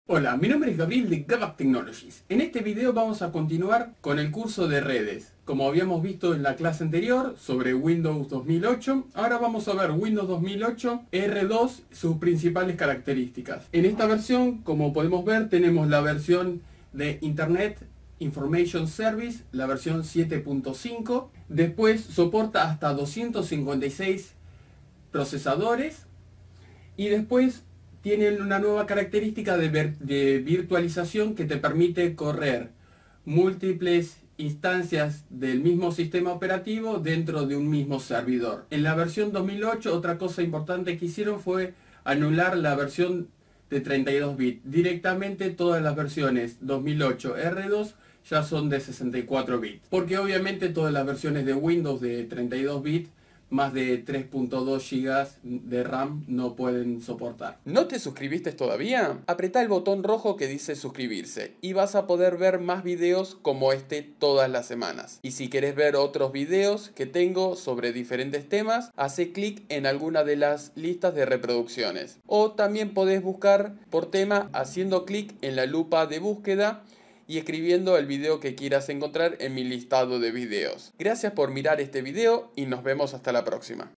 Hola, mi nombre es Gabriel de Gavac Technologies. En este video vamos a continuar con el curso de redes. Como habíamos visto en la clase anterior sobre Windows 2008, ahora vamos a ver Windows 2008 R2, sus principales características. En esta versión, como podemos ver, tenemos la versión de Internet Information Service, la versión 7.5. Después soporta hasta 256 procesadores. Y después tienen una nueva característica de virtualización que te permite correr múltiples instancias del mismo sistema operativo dentro de un mismo servidor. En la versión 2008, otra cosa importante que hicieron fue anular la versión de 32 bits. Directamente todas las versiones 2008 R2 ya son de 64 bits. Porque obviamente todas las versiones de Windows de 32 bits más de 3.2 GB de RAM no pueden soportar. ¿No te suscribiste todavía? Apretá el botón rojo que dice suscribirse y vas a poder ver más videos como este todas las semanas. Y si querés ver otros videos que tengo sobre diferentes temas, hace clic en alguna de las listas de reproducciones. O también podés buscar por tema haciendo clic en la lupa de búsqueda y escribiendo el video que quieras encontrar en mi listado de videos. Gracias por mirar este video y nos vemos hasta la próxima.